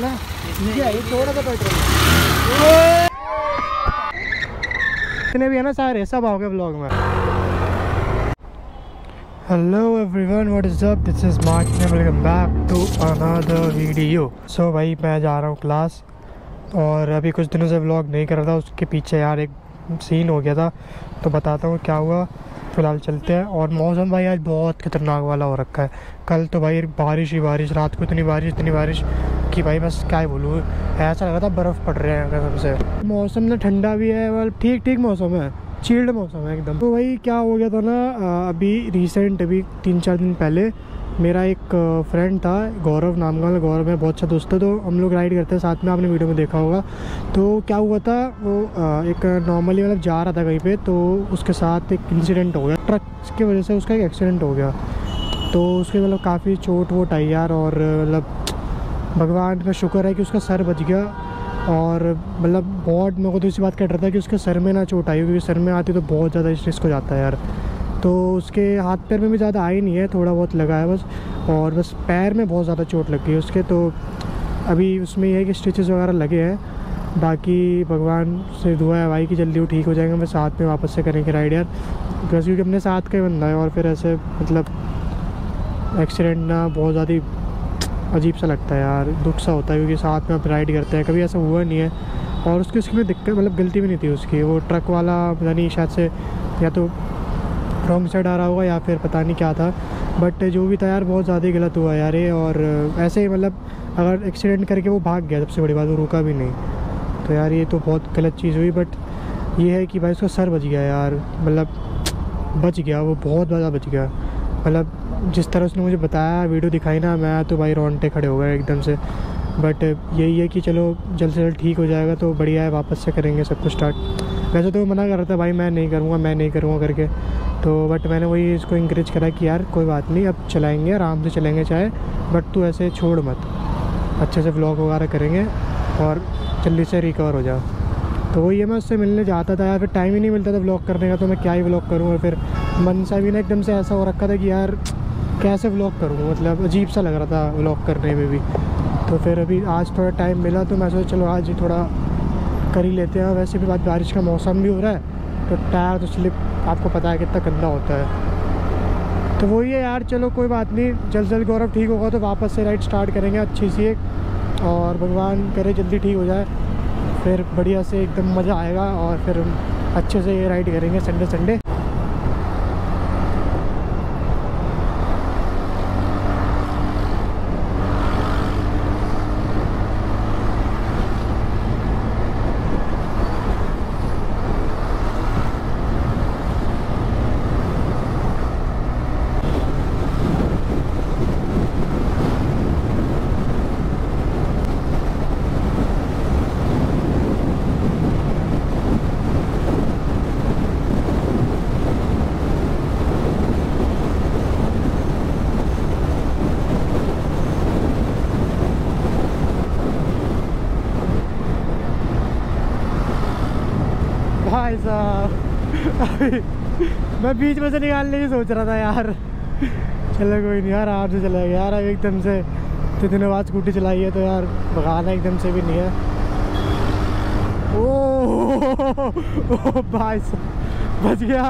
Petrol है, ठीक है, ये थोड़ा सा पेट्रोल इतने भी है ना सारे, सब आओगे व्लॉग में। Hello everyone, what is up, this is Martin and welcome back to another video. So भाई मैं जा रहा हूँ क्लास, और अभी कुछ दिनों से व्लॉग नहीं कर रहा था, उसके पीछे यार एक सीन हो गया था, तो बताता हूँ क्या हुआ। फ़िलहाल चलते हैं। और मौसम भाई आज बहुत खतरनाक वाला हो रखा है। कल तो भाई बारिश ही बारिश, रात को इतनी बारिश कि भाई बस क्या ही बोलूँ, ऐसा लगा था बर्फ़ पड़ रहे हैं कसम से। मौसम ना ठंडा भी है, मतलब ठीक मौसम है, चिल्ड मौसम है एकदम। तो भाई क्या हो गया था ना, अभी 3-4 दिन पहले मेरा एक फ्रेंड था, गौरव नाम का। गौरव मेरा बहुत अच्छा दोस्त है, तो हम लोग राइड करते हैं साथ में, आपने वीडियो में देखा होगा। तो क्या हुआ था, वो एक नॉर्मली मतलब जा रहा था कहीं पे, तो उसके साथ एक इंसिडेंट हो गया, ट्रक की वजह से उसका एक एक्सीडेंट हो गया। तो उसके मतलब काफ़ी चोट वोट आई यार, और मतलब भगवान का शुक्र है कि उसका सर बच गया। और मतलब बहुत मेरे को तो इसी बात का डर था कि उसके सर में ना चोट आई, क्योंकि सर में आती तो बहुत ज़्यादा रिस्क हो जाता है यार। तो उसके हाथ पैर में भी ज़्यादा आई नहीं है, थोड़ा बहुत लगा है बस, और बस पैर में बहुत ज़्यादा चोट लग गई उसके। तो अभी उसमें यह है कि स्टिचेस वगैरह लगे हैं, बाकी भगवान से दुआ है भाई कि जल्दी वो ठीक हो जाएंगे। मैं साथ में वापस से करेंगे राइड यार, बस क्योंकि अपने साथ का ही बंदा है, और फिर ऐसे मतलब एक्सीडेंट ना बहुत ज़्यादा अजीब सा लगता है यार, दुख सा होता है, क्योंकि साथ में आप राइड करते हैं, कभी ऐसा हुआ नहीं है। और उसकी में दिक्कत मतलब गलती भी नहीं थी उसकी, वो ट्रक वाला पता नहीं शायद से या तो रॉन्ग साइड आ रहा होगा या फिर पता नहीं क्या था, बट जो भी था यार बहुत ज़्यादा ही गलत हुआ यार ये। और ऐसे ही मतलब अगर एक्सीडेंट करके वो भाग गया, सबसे बड़ी बात वो रुका भी नहीं, तो यार ये तो बहुत गलत चीज़ हुई। बट ये है कि भाई उसका सर बच गया यार, मतलब बच गया, वो बहुत ज़्यादा बच गया। मतलब जिस तरह उसने मुझे बताया, वीडियो दिखाई ना, मैं तो भाई रोंगटे खड़े हो गए एकदम से। बट यही है कि चलो जल्द से जल्द ठीक हो जाएगा तो बढ़िया है, वापस से करेंगे सब कुछ स्टार्ट। वैसे तो मना कर रहा था भाई, मैं नहीं करूँगा करके, तो बट मैंने वही इसको इंकरेज करा कि यार कोई बात नहीं, अब चलाएंगे, आराम से चलेंगे चाहे, बट तू ऐसे छोड़ मत, अच्छे से व्लॉग वगैरह करेंगे और जल्दी से रिकवर हो जाओ। तो वही है, मैं उससे मिलने जाता था यार, फिर टाइम ही नहीं मिलता था व्लॉग करने का, तो मैं क्या ही व्लॉग करूँ। और फिर मन सा भी ना एकदम से ऐसा हो रखा था कि यार कैसे व्लॉग करूँ, मतलब अजीब सा लग रहा था व्लॉग करने में भी। तो फिर अभी आज थोड़ा टाइम मिला, तो मैं सोचा चलो आज ही थोड़ा कर ही लेते हैं। वैसे भी बारिश का मौसम भी हो रहा है, तो टायर तो स्लिप आपको पता है कितना गंदा होता है। तो वही है यार, चलो कोई बात नहीं, जल्द गौरव ठीक होगा तो वापस से राइड स्टार्ट करेंगे अच्छी सी एक, और भगवान करे जल्दी ठीक हो जाए, फिर बढ़िया से एकदम मज़ा आएगा, और फिर अच्छे से ये राइड करेंगे संडे। भाई साहब मैं बीच में से निकालने की सोच रहा था यार, चलो कोई नहीं यार, आराम से चला गया यार। अब एकदम से इतने दिनों बाद स्कूटी चलाई है, तो यार भगाना एकदम से भी नहीं है। ओ भाई साहब बच गया।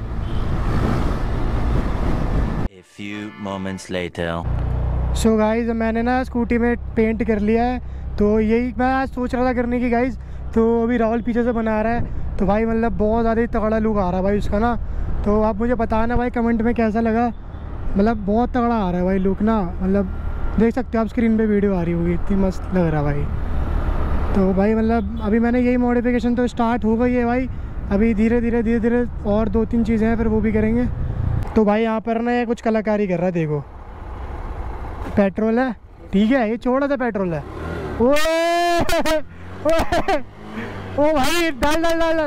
A few moments later. So guys मैंने ना स्कूटी में पेंट कर लिया है, तो यही मैं आज सोच रहा था करने की गाइज। तो अभी राहुल पीछे से बना रहा है, तो भाई मतलब बहुत ज़्यादा ही तगड़ा लुक आ रहा है भाई उसका ना। तो आप मुझे बताना भाई कमेंट में कैसा लगा, मतलब बहुत तगड़ा आ रहा है भाई लुक ना, मतलब देख सकते हो आप स्क्रीन पे वीडियो आ रही होगी, इतनी मस्त लग रहा है भाई। तो भाई मतलब अभी मैंने यही मॉडिफिकेशन तो स्टार्ट हो गई है भाई, अभी धीरे धीरे और 2-3 चीज़ें हैं, फिर वो भी करेंगे। तो भाई यहाँ पर ना ये कुछ कलाकारी कर रहा है, देखो पेट्रोल है, ठीक है, ये छोटा सा पेट्रोल है। ओ भाई डाल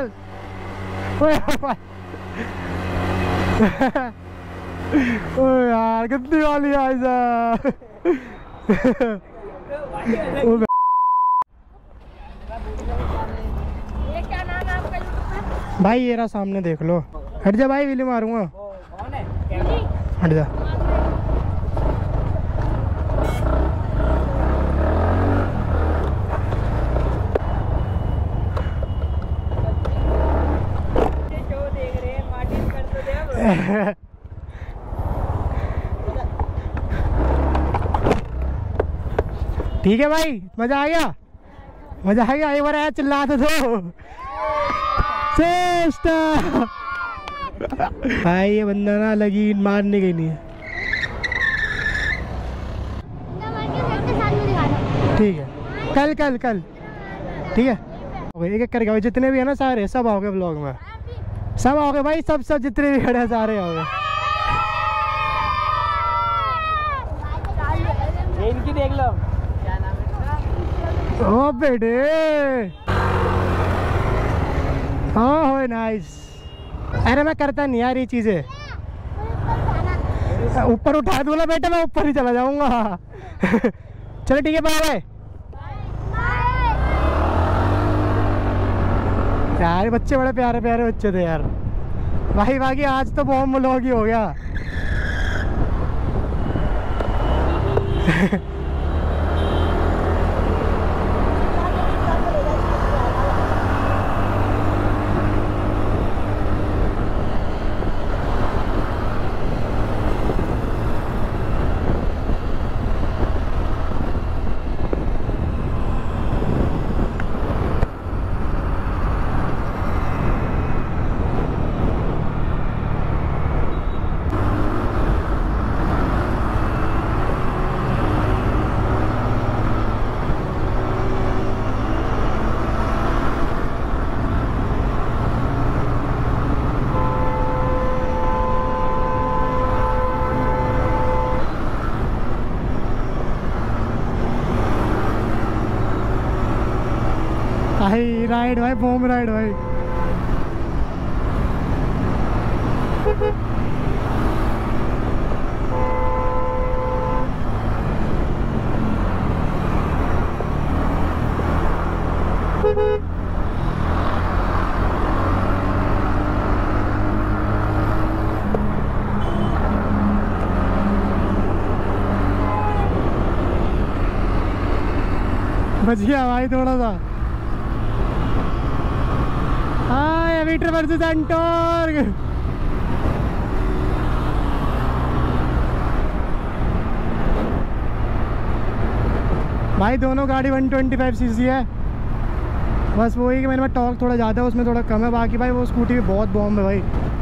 ओ यार कितनी वाली है भाई, ये रहा सामने देख लो। हट जा भाई, विली मारूंगा, हट जा। ठीक है भाई, मजा आ गया, मजा आ गया। एक बार आया चिल्ला तो दो। भाई ये बंदा ना लगी मारने गई नहीं है। ठीक है, कल कल कल ठीक है। एक एक करके जितने भी है ना सारे सब आओगे व्लॉग में, सब आओगे भाई, सब सब जितने भी खड़े हैं सारे आओगे। इनकी देख लो, ओ बेटे, हाँ हो नाइस। अरे मैं करता नहीं यार ये चीजें, ऊपर उठा दूंगा बेटा, मैं ऊपर ही चला जाऊंगा। चलो ठीक है, बाय बाय। यार बच्चे बड़े प्यारे प्यारे बच्चे थे यार। भाई बाकी आज तो बॉम्ब व्लॉग ही हो गया। भाई राइड भाई, बॉम्ब राइड भाई। बच गया भाई थोड़ा सा। Meteor versus Ntorq. भाई दोनों गाड़ी 125 सीसी है, बस वही कि मेरे में टॉर्क थोड़ा ज़्यादा है, उसमें थोड़ा कम है। बाकी भाई वो स्कूटी भी बहुत बॉम्ब है भाई।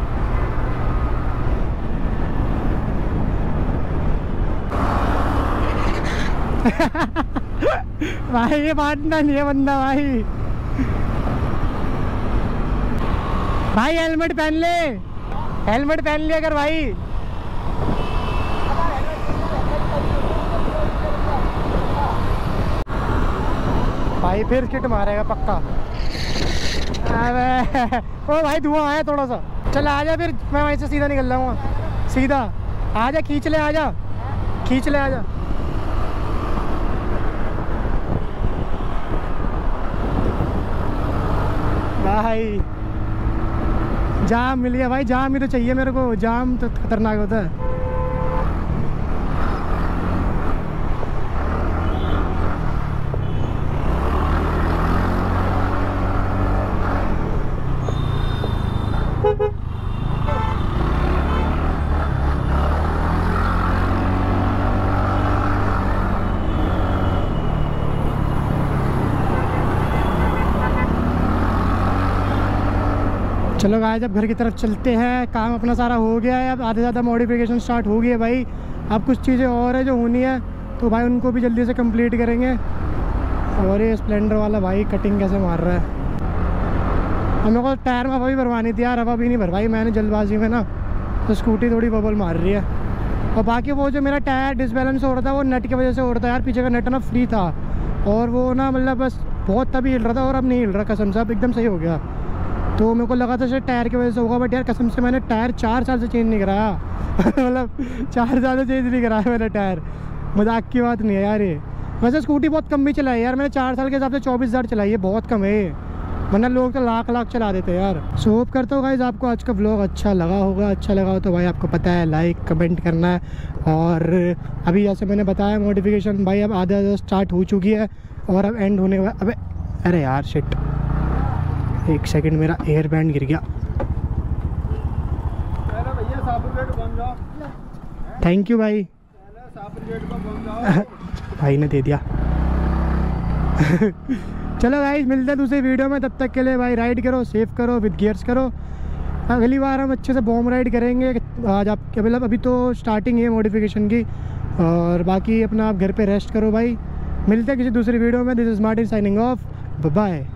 भाई ये बांटना नहीं है बंदा भाई। भाई हेलमेट पहन ले, हेलमेट पहन लिया कर भाई। भाई फिर किट मारेगा पक्का। अबे ओ भाई धुआं आया थोड़ा सा। चल आजा फिर, मैं वहीं से सीधा निकल जाऊंगा। सीधा आजा, खींच ले, आजा खींच ले, आजा। भाई जाम मिल गया भाई, जाम ही तो चाहिए मेरे को, जाम तो खतरनाक होता है। चलो गाइस अब घर की तरफ चलते हैं। काम अपना सारा हो गया है, अब आधे ज़्यादा मॉडिफिकेशन स्टार्ट हो गई है भाई। अब कुछ चीज़ें और है जो होनी है, तो भाई उनको भी जल्दी से कंप्लीट करेंगे। और ये स्प्लेंडर वाला भाई कटिंग कैसे मार रहा है। हमें को टायर में हवा भी भरवानी थी यार, हवा भी नहीं भरवाई मैंने जल्दबाजी में ना, तो स्कूटी थोड़ी बबल मार रही है। और बाकी वो जो मेरा टायर डिसबैलेंस हो रहा था वो नट की वजह से हो रहा था यार। पीछे का नट ना फ्री था और वो ना मतलब बस बहुत तभी हिल रहा था, और अब नहीं हिल रहा कसम से, अब एकदम सही हो गया। तो मेरे को लगा था शायद टायर की वजह से होगा, बट यार कसम से मैंने टायर 4 साल से चेंज नहीं कराया। मतलब 4 साल से चेंज नहीं कराया मैंने टायर, मजाक की बात नहीं है यार ये। वैसे स्कूटी बहुत कम भी चलाई यार मैंने, 4 साल के हिसाब से 24,000 चलाई है, बहुत कम है। वरना लोग तो लाख लाख चला देते हैं यार। सो होप करता हूँ गाइस आपको आज का व्लॉग अच्छा लगा होगा। अच्छा लगा हो तो भाई आपको पता है लाइक कमेंट करना है। और अभी जैसे मैंने बताया मॉडिफिकेशन भाई अब आधा आधा स्टार्ट हो चुकी है और अब एंड होने वाला। अबे अरे यार शिट, एक सेकंड मेरा एयर बैंड गिर गया। थैंक यू भाई। भाई ने दे दिया। चलो गाइस, मिलते हैं दूसरी वीडियो में। तब तक के लिए भाई राइड करो, सेफ करो, विद गियर्स करो। अगली बार हम अच्छे से बॉम्ब राइड करेंगे। आज आप मतलब अभी तो स्टार्टिंग है मॉडिफिकेशन की, और बाकी अपना आप घर पे रेस्ट करो भाई। मिलते हैं किसी दूसरी वीडियो में। This is Martin signing off, bye bye.